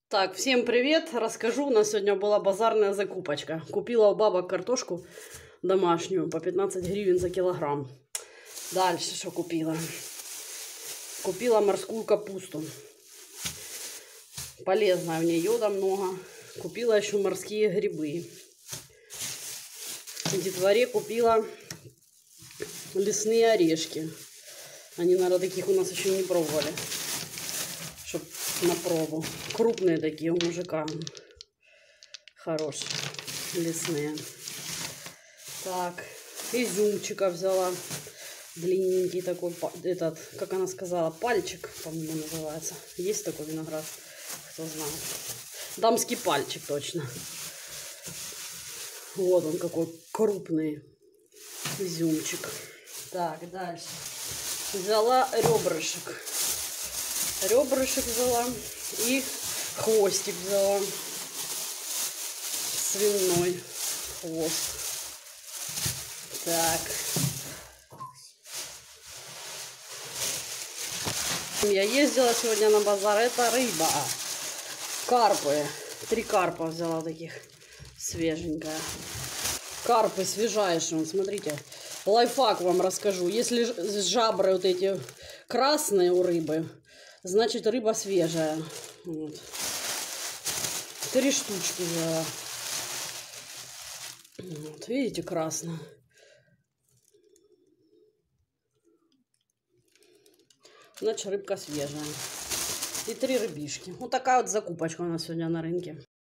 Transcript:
Так, всем привет! Расскажу, у нас сегодня была базарная закупочка. Купила у бабок картошку домашнюю по 15 гривен за килограмм. Дальше что купила? Купила морскую капусту. Полезная, в ней йода много. Купила еще морские грибы. Детворе купила лесные орешки. Они, наверное, таких у нас еще не пробовали. Чтоб на пробу. Крупные такие у мужика. Хорошие. Лесные. Так. Изюмчика взяла. Длинненький такой. Этот, как она сказала, пальчик, по-моему, называется. Есть такой виноград? Кто знает. Дамский пальчик точно. Вот он какой крупный изюмчик. Так, дальше. Взяла ребрышек. Ребрышек взяла и хвостик взяла. Свиной хвост. Так. Я ездила сегодня на базар. Это рыба. Карпы. 3 карпа взяла таких. Свеженькая. Карпы свежайшие. Смотрите. Лайфхак вам расскажу. Если жабры вот эти красные у рыбы, значит рыба свежая. Вот. 3 штучки взяла. Вот, видите, красная. Значит, рыбка свежая. И 3 рыбишки. Вот такая вот закупочка у нас сегодня на рынке.